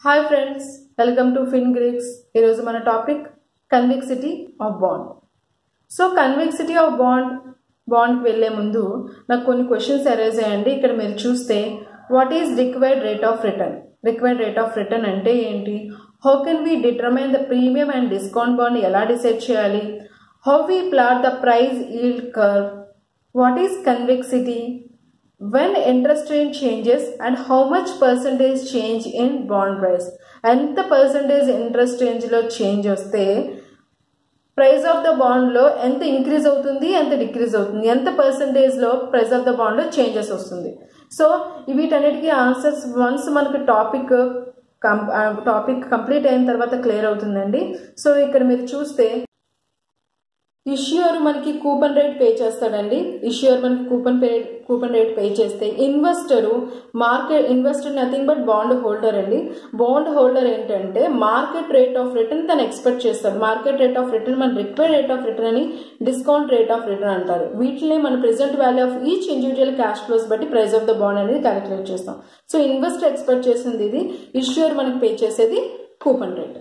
Hi friends, welcome to FinGreeks. ఈరోజు మన topic convexity of bond. So convexity of బాండ్కి వెళ్ళే ముందు నాకు కొన్ని క్వశ్చన్స్ అరైజ్ అయ్యండి. ఇక్కడ మీరు చూస్తే what is required rate of return? Required rate of return అంటే ఏంటి? How can we determine the premium and discount bond ఎలా డిసైడ్ చేయాలి? How we plot the price yield curve? What is convexity? When interest rate changes and how much percentage change in bond price? ఎంత percentage interest range లో change వస్తే price of the bond లో ఎంత increase అవుతుంది, ఎంత decrease అవుతుంది, ఎంత percentage లో ప్రైస్ ఆఫ్ ద బాండ్ లో చేంజెస్ వస్తుంది. సో వీటన్నిటికీ ఆన్సర్స్ వన్స్ మనకు టాపిక్ కంప్లీట్ అయిన తర్వాత క్లియర్ అవుతుందండి. సో ఇక్కడ మీరు చూస్తే ఇష్యూర్ మనకి కూపన్ రేట్ పే చేస్తాడండి. ఇష్యూర్ మనకి కూపన్ రేట్ పే చేస్తే investor nothing but bond holder అండి. బాండ్ హోల్డర్ ఏంటంటే మార్కెట్ రేట్ ఆఫ్ రిటర్న్ తను ఎక్స్పెక్ట్ చేస్తాడు. మార్కెట్ రేట్ ఆఫ్ రిటర్న్ మన రిక్వైర్డ్ రేట్ ఆఫ్ రిటర్న్ అని డిస్కౌంట్ రేట్ ఆఫ్ రిటర్న్ అంటారు. వీటిని మన present value of each individual cash flows బట్టి ప్రైస్ ఆఫ్ ద బాండ్ అనేది క్యాలిక్యులేట్ చేస్తాం. సో ఇన్వెస్టర్ ఎక్స్పెక్ట్ చేసింది ఇది, ఇష్యూర్ మనకి పే చేసేది కూపన్ రేట్.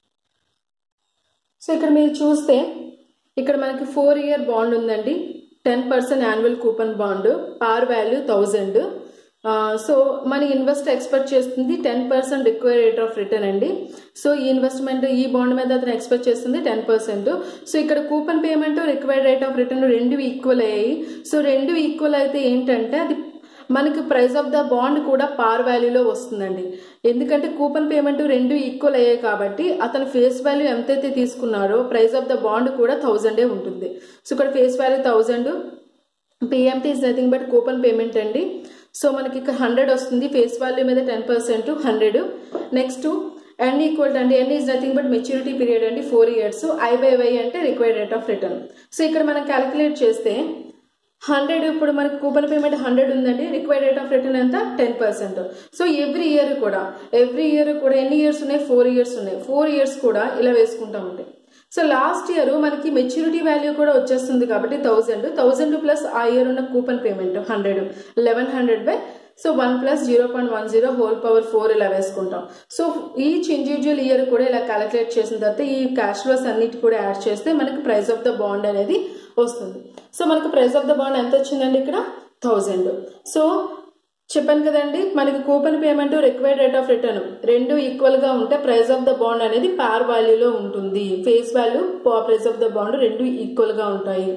సో ఇక్కడ మీరు చూస్తే ఇక్కడ మనకి 4 year బాండ్ ఉందండి. 10% annual coupon bond, par value 1000. So మన ఇన్వెస్టర్ ఎక్స్పెక్ట్ చేస్తుంది 10% రిక్వైర్డ్ రేట్ ఆఫ్ రిటర్న్ అండి. సో ఈ ఇన్వెస్ట్మెంట్ ఈ బాండ్ మీద అతను ఎక్స్పెక్ట్ చేస్తుంది 10%. సో ఇక్కడ coupon payment required rate of return రెండు ఈక్వల్ అయ్యాయి. సో రెండు ఈక్వల్ అయితే ఏంటంటే అది మనకి ప్రైస్ ఆఫ్ ద బాండ్ కూడా పార్ వాల్యూలో వస్తుందండి. ఎందుకంటే కూపన్ పేమెంట్ రెండు ఈక్వల్ అయ్యాయి కాబట్టి అతను ఫేస్ వాల్యూ ఎంతైతే తీసుకున్నారో ప్రైస్ ఆఫ్ ద బాండ్ కూడా 1000 ఉంటుంది. సో ఇక్కడ face value 1000, PMT is nothing but coupon payment అండి. సో మనకి ఇక్కడ 100 వస్తుంది, ఫేస్ వాల్యూ మీద 10% 100. నెక్స్ట్ ఎన్ ఈక్వల్ అండి, N is nothing but maturity period అండి 4 years. I/Y అంటే required rate of return. So ఇక్కడ మనం క్యాలిక్యులేట్ చేస్తే 100, ఇప్పుడు మనకి కూపన్ పేమెంట్ 100 ఉందండి, రిక్వైర్డ్ రేట్ ఆఫ్ రిటర్న్ ఎంత 10%. సో ఎవ్రీ ఇయర్ కూడా ఎన్ని ఇయర్స్ ఉన్నాయి? 4 years ఉన్నాయి. 4 years కూడా ఇలా వేసుకుంటా ఉంటాయి. సో లాస్ట్ ఇయర్ మనకి మెచ్యూరిటీ వాల్యూ కూడా వచ్చేస్తుంది కాబట్టి 1000 ప్లస్ ఆ ఇయర్ ఉన్న coupon payment 100, 1100 by so 1 plus 0.10 whole power 4 ఇలా వేసుకుంటాం. సో ఈచ్ ఇండివిజువల్ ఇయర్ కూడా ఇలా క్యాలిక్యులేట్ చేసిన తర్వాత ఈ క్యాష్ ఫ్లోస్ అన్నిటి కూడా యాడ్ చేస్తే మనకి ప్రైస్ ఆఫ్ ద బాండ్ అనేది వస్తుంది. సో మనకి ప్రైస్ ఆఫ్ ద బాండ్ ఎంత వచ్చిందండి ఇక్కడ 1000. సో చెప్పాను కదండి మనకి coupon payment required rate of return రెండు ఈక్వల్ గా ఉంటే ప్రైస్ ఆఫ్ ద బాండ్ అనేది పార్ వాల్యూలో ఉంటుంది. Face value price of the bond రెండు ఈక్వల్ గా ఉంటాయి.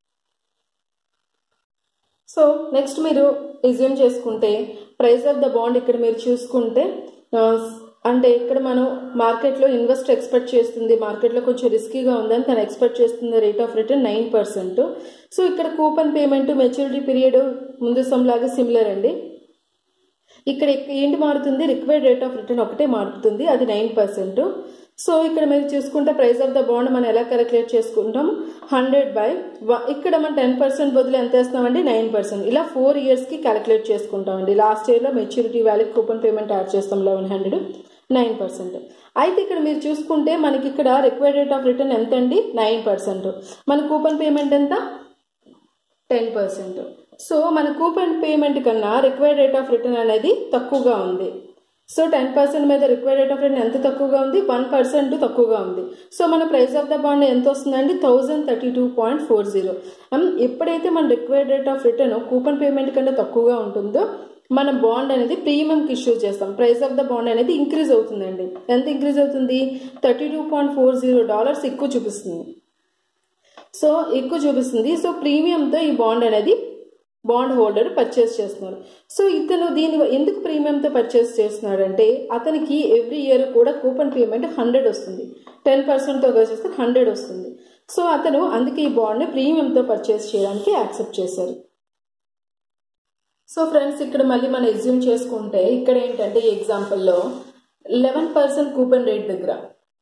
సో నెక్స్ట్ మీరు ఎజ్యూమ్ చేసుకుంటే ప్రైస్ ఆఫ్ ద బాండ్ ఇక్కడ మీరు చూసుకుంటే అంటే ఇక్కడ మనం మార్కెట్లో ఇన్వెస్టర్ ఎక్స్పెక్ట్ చేస్తుంది, మార్కెట్లో కొంచెం రిస్కీగా ఉందని తను ఎక్స్పెక్ట్ చేస్తుంది రేట్ ఆఫ్ రిటర్న్ 9%. సో ఇక్కడ కూపన్ పేమెంట్ మెచ్యూరిటీ పీరియడ్ ముందు లాగా సిమిలర్ అండి. ఇక్కడ ఏంటి మారుతుంది? రిక్వైర్డ్ రేట్ ఆఫ్ రిటర్న్ ఒకటే మారుతుంది, అది 9%. సో ఇక్కడ మీరు చూసుకుంటే ప్రైస్ ఆఫ్ ద బాండ్ మనం ఎలా క్యాలిక్యులేట్ చేసుకుంటాం? 100 బై ఇక్కడ మనం 10% బదులు ఎంత వేస్తున్నామండి? 9%. ఇలా 4 yearsకి క్యాలిక్యులేట్ చేసుకుంటామండి. లాస్ట్ ఇయర్లో maturity value coupon payment add చేస్తాం 1100, 9%. అయితే ఇక్కడ మీరు చూసుకుంటే మనకి ఇక్కడ రిక్వైర్డ్ రేట్ ఆఫ్ రిటర్న్ ఎంత అండి? 9%. మన కూపన్ పేమెంట్ ఎంత? 10%. సో మన కూపన్ పేమెంట్ కన్నా రిక్వైర్డ్ రేట్ ఆఫ్ రిటర్న్ అనేది తక్కువగా ఉంది. సో 10% మీద రిక్వైర్డ్ రేట్ ఆఫ్ రిటర్న్ ఎంత తక్కువగా ఉంది? 1% తక్కువగా ఉంది. సో మన ప్రైస్ ఆఫ్ ద బాండ్ ఎంత వస్తుందండి? 1032.40. ఎప్పుడైతే మన required rate of return coupon payment కన్నా తక్కువగా ఉంటుందో మన బాండ్ అనేది ప్రీమియంకి ఇష్యూ చేస్తాం. ప్రైస్ ఆఫ్ ద బాండ్ అనేది ఇంక్రీజ్ అవుతుందండి. ఎంత ఇంక్రీజ్ అవుతుంది? $32.40 ఎక్కువ చూపిస్తుంది. సో ఎక్కువ చూపిస్తుంది. సో ప్రీమియంతో ఈ బాండ్ అనేది బాండ్ హోల్డర్ పర్చేస్ చేస్తున్నారు. సో ఇతను దీని ఎందుకు ప్రీమియంతో పర్చేస్ చేస్తున్నాడంటే అతనికి ఎవ్రీ ఇయర్ కూడా కూపన్ పేమెంట్ 100 వస్తుంది, 10%తో చేస్తే 100 వస్తుంది. సో అతను అందుకే ఈ బాండ్ని ప్రీమియంతో పర్చేస్ చేయడానికి యాక్సెప్ట్ చేశారు. సో ఫ్రెండ్స్ ఇక్కడ మళ్ళీ మనం ఎజ్యూమ్ చేసుకుంటే ఇక్కడ ఏంటంటే ఈ ఎగ్జాంపుల్లో 11% కూపన్ రేట్ దగ్గర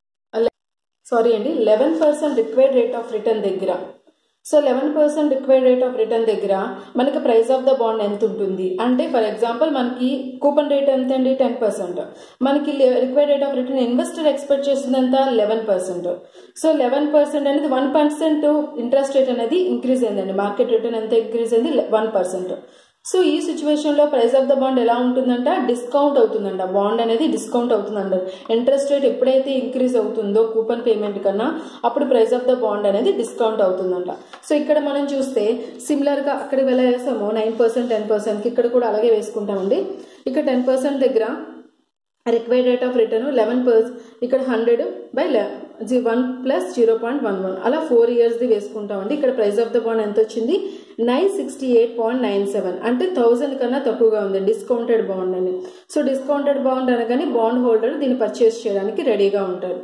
11% రిక్వైర్డ్ రేట్ ఆఫ్ రిటర్న్ దగ్గర so 11% required rate of return దగ్గర మనకి ప్రైస్ ఆఫ్ ద బాండ్ ఎంత ఉంటుంది అంటే ఫర్ ఎగ్జాంపుల్ మనకి కూపన్ రేట్ ఎంత అండి 10%, మనకి required rate of return investor expect చేసింది ఎంత 11%. సో 11% అనేది 1% ఇంట్రెస్ట్ రేట్ అనేది ఇంక్రీజ్ అయిందండి. మార్కెట్ రిటర్న్ ఎంత ఇంక్రీజ్ అయింది 1%. సో ఈ సిచ్యువేషన్లో ప్రైస్ ఆఫ్ ద బాండ్ ఎలా ఉంటుందంట, డిస్కౌంట్ అవుతుందంట. బాండ్ అనేది డిస్కౌంట్ అవుతుందంట. ఇంట్రెస్ట్ రేట్ ఎప్పుడైతే ఇంక్రీజ్ అవుతుందో కూపన్ పేమెంట్ కన్నా అప్పుడు ప్రైస్ ఆఫ్ ద బాండ్ అనేది డిస్కౌంట్ అవుతుందంట. సో ఇక్కడ మనం చూస్తే సిమిలర్గా అక్కడ ఎలా వేసామో 9%, 10%కి ఇక్కడ కూడా అలాగే వేసుకుంటామండి. ఇక్కడ 10% దగ్గర రిక్వైర్డ్ రేట్ ఆఫ్ రిటర్న్ 11%, ఇక్కడ 100/1 ప్లస్ 0.11 అలా 4 ఇయర్స్ది వేసుకుంటామండి. ఇక్కడ ప్రైస్ ఆఫ్ ద బాండ్ ఎంత వచ్చింది, 968.97 అంటే 1000 కన్నా తక్కువగా ఉంది, డిస్కౌంటెడ్ బాండ్ అని. సో డిస్కౌంటెడ్ బాండ్ అనగానే బాండ్ హోల్డర్ దీన్ని పర్చేస్ చేయడానికి రెడీగా ఉంటారు.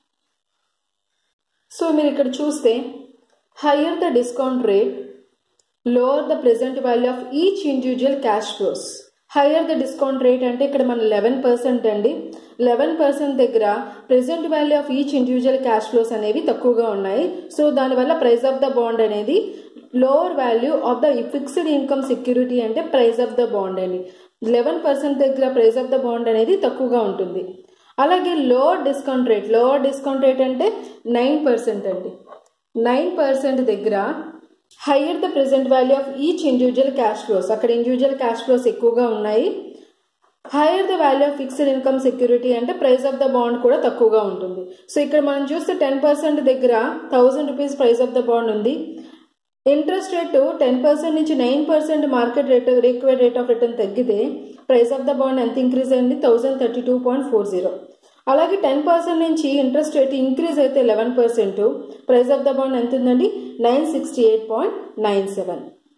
సో మీరు ఇక్కడ చూస్తే higher the discount rate, lower the present value of each individual cash flows. Higher the discount rate అంటే ఇక్కడ మన 11% అండి. 11% దగ్గర present value of each individual cash flows అనేవి తక్కువగా ఉన్నాయి. సో దానివల్ల ప్రైస్ ఆఫ్ ద బాండ్ అనేది lower value of the fixed income security అంటే ప్రైస్ ఆఫ్ ద బాండ్ అండి. 11% దగ్గర ప్రైస్ ఆఫ్ ద బాండ్ అనేది తక్కువగా ఉంటుంది. అలాగే లోవర్ డిస్కౌంట్ రేట్ అంటే 9% అండి. 9% దగ్గర higher the present value of each individual cash flows, అక్కడ ఇండివిజువల్ క్యాష్ ఫ్లోస్ ఎక్కువగా ఉన్నాయి. Higher the value of fixed income security అంటే ప్రైస్ ఆఫ్ ద బాండ్ కూడా తక్కువగా ఉంటుంది. సో ఇక్కడ మనం చూస్తే 10% దగ్గర 1000 rupees price of the bond ఉంది. ఇంట్రెస్ట్ రేటు 10% నుంచి 9% market rate required rate of return తగ్గితే ప్రైస్ ఆఫ్ ద బాండ్ ఎంత ఇంక్రీజ్ అయింది, 1032.40. అలాగే 10% నుంచి ఇంట్రెస్ట్ రేట్ ఇంక్రీజ్ అయితే 11%, ప్రైస్ ఆఫ్ ద బాండ్ ఎంత ఉందండి, 968.97.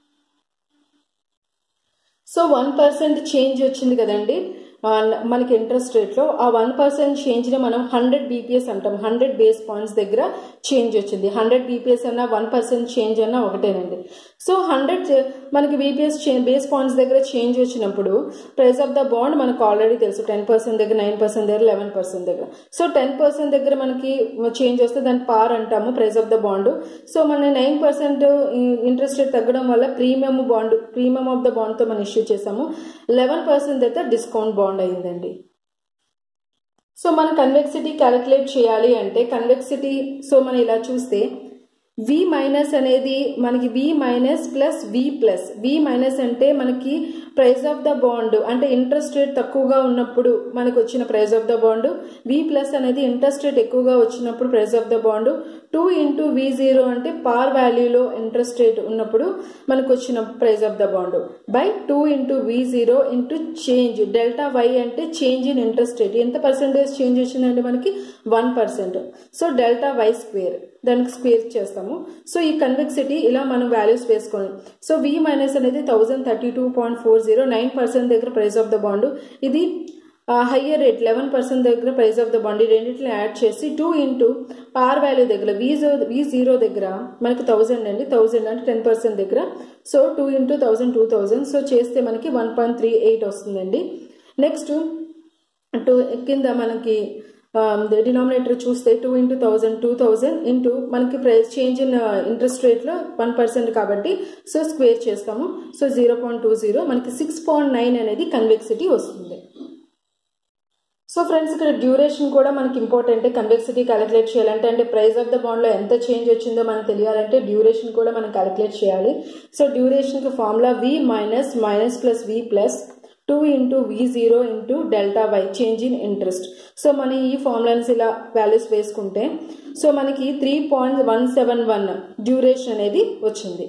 సో 1% చేంజ్ వచ్చింది కదండి మనకి ఇంట్రెస్ట్ రేట్లో. ఆ 1% చేంజ్ని మనం 100 BPS అంటాం. 100 బేస్ పాయింట్స్ దగ్గర చేంజ్ వచ్చింది. 100 BPS అన్నా 1% చేంజ్ అన్నా ఒకటేనండి. సో 100 మనకి BPS బేస్ పాయింట్స్ దగ్గర చేంజ్ వచ్చినప్పుడు ప్రైస్ ఆఫ్ ద బాండ్ మనకు ఆల్రెడీ తెలుసు. 10% దగ్గర, 9% దగ్గర, 11% దగ్గర. సో 10% దగ్గర మనకి చేంజ్ వస్తే దాన్ని పార్ అంటాము price of the bond. So మన 9% ఇంట్రెస్ట్ రేట్ తగ్గడం వల్ల ప్రీమియం ఆఫ్ ద బాండ్తో మనం ఇష్యూ చేసాము. 11% అయితే డిస్కౌంట్ బాండ్ అయిందండి. సో మనం కన్వెక్సిటీ క్యాలిక్యులేట్ చేయాలి అంటే కన్వెక్సిటీ, సో మనం ఇలా చూస్తే V మైనస్ అనేది మనకి V minus plus V plus. V minus అంటే మనకి ప్రైస్ ఆఫ్ ద బాండ్ అంటే ఇంట్రెస్ట్ రేట్ తక్కువగా ఉన్నప్పుడు మనకు వచ్చిన price of the bond. V plus అనేది ఇంట్రెస్ట్ రేట్ ఎక్కువగా వచ్చినప్పుడు price of the bond. 2 into V0 అంటే పార్ వాల్యూలో ఇంట్రెస్ట్ రేట్ ఉన్నప్పుడు మనకు వచ్చిన price of the bond by 2 into V0 into change delta Y అంటే చేంజ్ ఇన్ ఇంట్రెస్ట్ రేట్. ఎంత పర్సెంటేజ్ చేంజ్ వచ్చిందంటే మనకి 1%. సో డెల్టా Y స్క్వేర్, దానికి స్క్వేర్ చేస్తాము. సో ఈ కన్వెక్సిటీ ఇలా మనం వాల్యూస్ వేసుకోండి. సో V మైనస్ అనేది 1032.40, 9% దగ్గర ప్రైస్ ఆఫ్ ద బాండ్. ఇది హయ్యర్ రేట్ 11% దగ్గర ప్రైస్ ఆఫ్ ద బాండ్. ఈ రెండింటిని యాడ్ చేసి 2 into పార్ వాల్యూ దగ్గర V0 దగ్గర మనకి 1000 అండి. 1000 అంటే 10% దగ్గర. So 2 into 1000 2000. సో చేస్తే మనకి 1.38 వస్తుందండి. నెక్స్ట్ కింద మనకి డినామినేటర్ చూస్తే 2 into 1000 2000 ఇంటూ మనకి ప్రైస్ చేంజ్ ఇన్ ఇంట్రెస్ట్ రేట్లో 1% కాబట్టి సో స్క్వేర్ చేస్తాము. సో 0.20 మనకి 6.9 అనేది కన్వెక్సిటీ వస్తుంది. సో ఫ్రెండ్స్ ఇక్కడ డ్యూరేషన్ కూడా మనకి ఇంపార్టెంట్. కన్వెక్సిటీ క్యాలిక్యులేట్ చేయాలంటే అంటే ప్రైస్ ఆఫ్ ద బాండ్లో ఎంత చేంజ్ వచ్చిందో మనకు తెలియాలంటే డ్యూరేషన్ కూడా మనం క్యాలిక్యులేట్ చేయాలి. సో డ్యూరేషన్కి formula V minus minus plus V plus 2 into V0 into delta Y change in interest. So మనం ఈ ఫార్ములాస్ ఇలా వాల్యూస్ వేసుకుంటే సో మనకి 3.171 డ్యూరేషన్ అనేది వచ్చింది.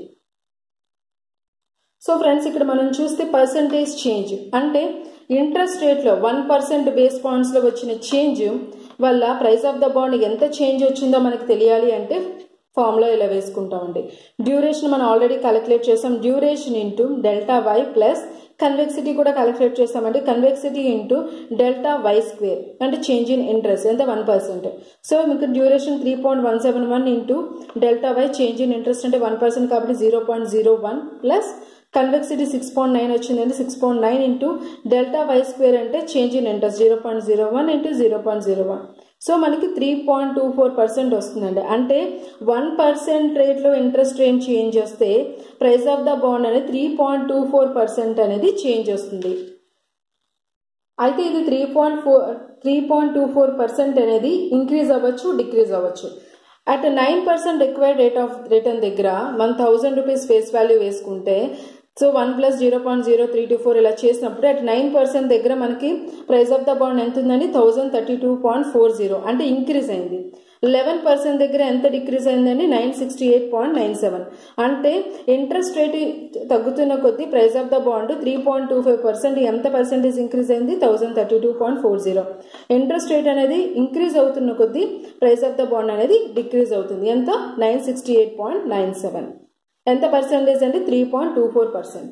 సో ఫ్రెండ్స్ ఇక్కడ మనం చూస్తే పర్సంటేజ్ చేంజ్ అంటే ఇంట్రెస్ట్ రేట్లో 1% బేస్ పాయింట్స్లో వచ్చిన చేంజ్ వల్ల ప్రైస్ ఆఫ్ ద బాండ్ ఎంత చేంజ్ వచ్చిందో మనకి తెలియాలి అంటే ఫార్ములా ఇలా వేసుకుంటామండి. డ్యూరేషన్ మనం ఆల్రెడీ క్యాలిక్యులేట్ చేసాం. Duration into delta Y plus convexity కూడా క్యాలిక్యులేట్ చేస్తామండి. Convexity into delta Y square అంటే చేంజ్ ఇన్ ఇంట్రెస్ట్ ఎంత 1%. సో మీకు duration 3.171 into delta Y change in interest అంటే 1% కాబట్టి 0.01 ప్లస్ కన్వెక్సిటీ 6.9 వచ్చిందండి. 6.9 ఇంటూ డెల్టా వై స్క్వేర్ అంటే change in interest 0.01 into 0.01. So మనకి 3.24% వస్తుందండి. అంటే 1% రేట్లో ఇంట్రెస్ట్ రేట్ చేంజ్ వస్తే ప్రైస్ ఆఫ్ ద బాండ్ అనేది 3.24% అనేది చేంజ్ వస్తుంది. అయితే ఇది 3.24% అనేది ఇంక్రీజ్ అవ్వచ్చు, డిక్రీజ్ అవ్వచ్చు. At 9% required rate of return దగ్గర 1000 రూపీస్ ఫేస్ వాల్యూ వేసుకుంటే సో 1 + 0.0324 ఇలా చేసినప్పుడు అట్ 9% దగ్గర మనకి ప్రైస్ ఆఫ్ ద బాండ్ ఎంత ఉందండి 1032.40 అంటే ఇంక్రీజ్ అయింది. 11% దగ్గర ఎంత డిక్రీజ్ అయిందండి 968.97 అంటే ఇంట్రెస్ట్ రేట్ తగ్గుతున్న కొద్దీ ప్రైస్ ఆఫ్ ద బాండ్ 3.25% ఎంత పర్సెంటేజ్ ఇంక్రీజ్ అయింది 1032.40. ఇంట్రెస్ట్ రేట్ అనేది ఇంక్రీజ్ అవుతున్న కొద్దీ ప్రైస్ ఆఫ్ ద బాండ్ అనేది డిక్రీజ్ అవుతుంది ఎంత 968.97 ఎంత పర్సెంటేజ్ అంటే 3.24%.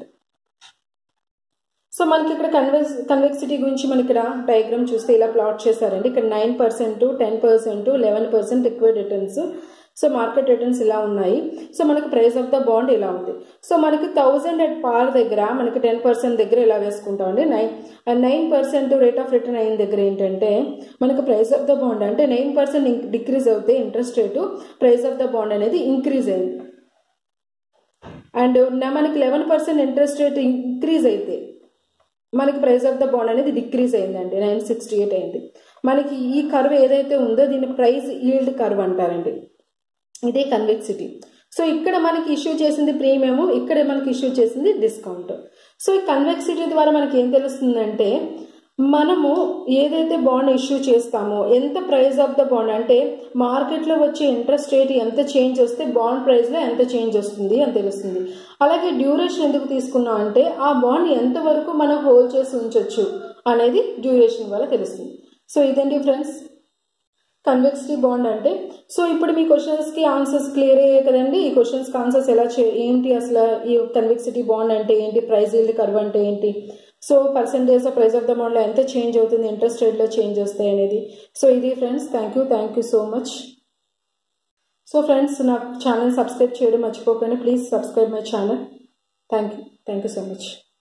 సో మనకి ఇక్కడ కన్వెక్సిటీ గురించి మనకి ఇక్కడ డయాగ్రామ్ చూస్తే ఇలా ప్లాట్ చేశారండి. ఇక్కడ 9%, 10%, 11% liquid returns. So market returns ఇలా ఉన్నాయి. సో మనకి ప్రైస్ ఆఫ్ ద బాండ్ ఇలా ఉంది. సో మనకి 1000 అట్ పార్ దగ్గర మనకి 10% దగ్గర ఇలా వేసుకుంటామండి. 9% రేట్ ఆఫ్ రిటర్న్ అయిన దగ్గర ఏంటంటే మనకి ప్రైస్ ఆఫ్ ద బాండ్ అంటే 9% డిక్రీజ్ అవుతే interest rate price of the bond అనేది ఇంక్రీజ్ అయింది. అండ్ మనకి 11% ఇంట్రెస్ట్ రేట్ ఇంక్రీజ్ అయితే మనకి ప్రైస్ ఆఫ్ ద బాండ్ అనేది డిక్రీజ్ అయిందండి 968 అయింది. మనకి ఈ కర్వ్ ఏదైతే ఉందో దీన్ని ప్రైస్ ఈల్డ్ కర్వ్ అంటారండి. ఇదే కన్వెక్సిటీ. సో ఇక్కడ మనకి ఇష్యూ చేసింది ప్రీమియం, ఇక్కడ మనకి ఇష్యూ చేసింది డిస్కౌంట్. సో ఈ కన్వెక్సిటీ ద్వారా మనకి ఏం తెలుస్తుందంటే మనము ఏదైతే బాండ్ ఇష్యూ చేస్తామో ఎంత ప్రైస్ ఆఫ్ ద బాండ్ అంటే మార్కెట్లో వచ్చే ఇంట్రెస్ట్ రేట్ ఎంత చేంజ్ వస్తే బాండ్ ప్రైస్లో ఎంత చేంజ్ వస్తుంది అని తెలుస్తుంది. అలాగే డ్యూరేషన్ ఎందుకు తీసుకున్నాం అంటే ఆ బాండ్ ఎంతవరకు మనం హోల్డ్ చేసి ఉంచవచ్చు అనేది డ్యూరేషన్ వల్ల తెలుస్తుంది. సో ఇదండి ఫ్రెండ్స్ కన్వెక్సిటీ బాండ్ అంటే. సో ఇప్పుడు మీ క్వశ్చన్స్కి ఆన్సర్స్ క్లియర్ అయ్యాయి కదండి. ఈ క్వశ్చన్స్కి ఆన్సర్స్ ఎలా ఏంటి అసలు ఈ కన్వెక్సిటీ బాండ్ అంటే ఏంటి, ప్రైస్ ఈల్డ్ కర్వ్ అంటే ఏంటి, so percentage of price of the బాండ్లో ఎంత చేంజ్ అవుతుంది, ఇంట్రెస్ట్ రేట్లో చేంజ్ వస్తాయి అనేది. సో ఇది friends thank you so much. So friends నా ఛానల్ సబ్స్క్రైబ్ చేయడం మర్చిపోకండి. Please subscribe my channel. Thank you so much.